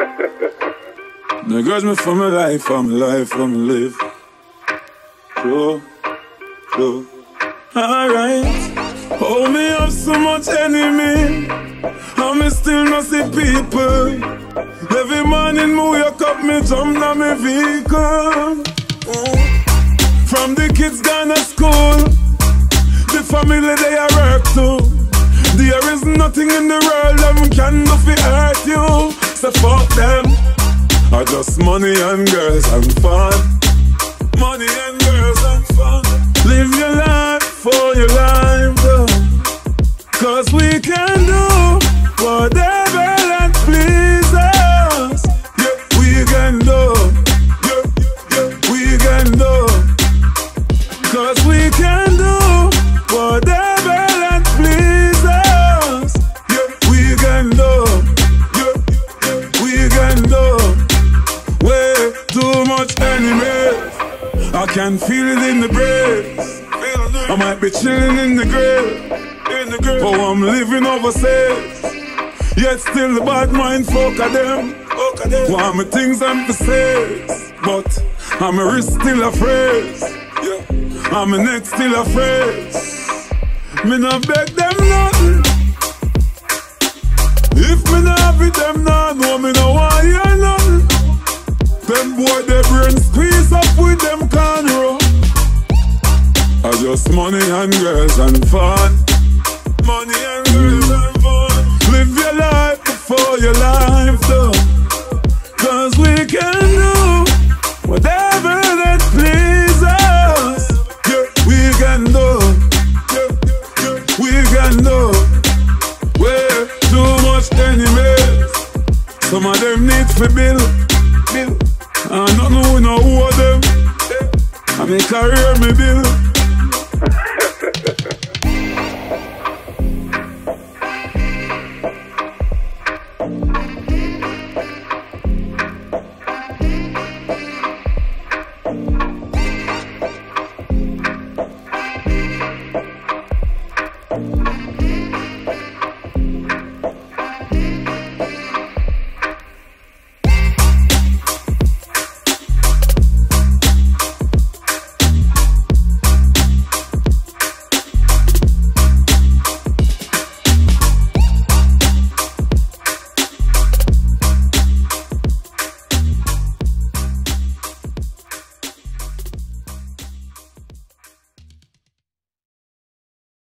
No grudge me for my life, for my life, for my live. True, true. Alright. Oh, me have so much enemy, and me still not see people. Every morning me wake up, me jump on me vehicle. From the kids gone to school, the family they are work too. There is nothing in the world them can do fi hurt you. So fuck them. I just money and girls and fun. Money and girls and fun. Live your life for your life, though. Cause we can do whatever that please us. Yeah, we can do. Yeah, yeah, we can do. Cause we can do whatever that please us. Yeah, we can do. Yeah, yeah, we can do. Way too much enemies. I can feel it in the breeze. I might be chilling in the grave, but I'm living overseas. Yet still the bad mind folk of them. Want me things emphasize, but I'm a wrist still afraid. I'm a neck still afraid. Me not beg them nothing. If me not have it, them not know me no want hear nothing. Them boy they brain squeeze up with them cornrow. I just money and girls and fun. Money and girls and fun. Live your life before your life though. Cause we can do whatever that please us. Yeah, we can do. Yeah, yeah, we can do. Way too much enemies. Some of them need for bill. And nothing we know who of them. I make career me bill.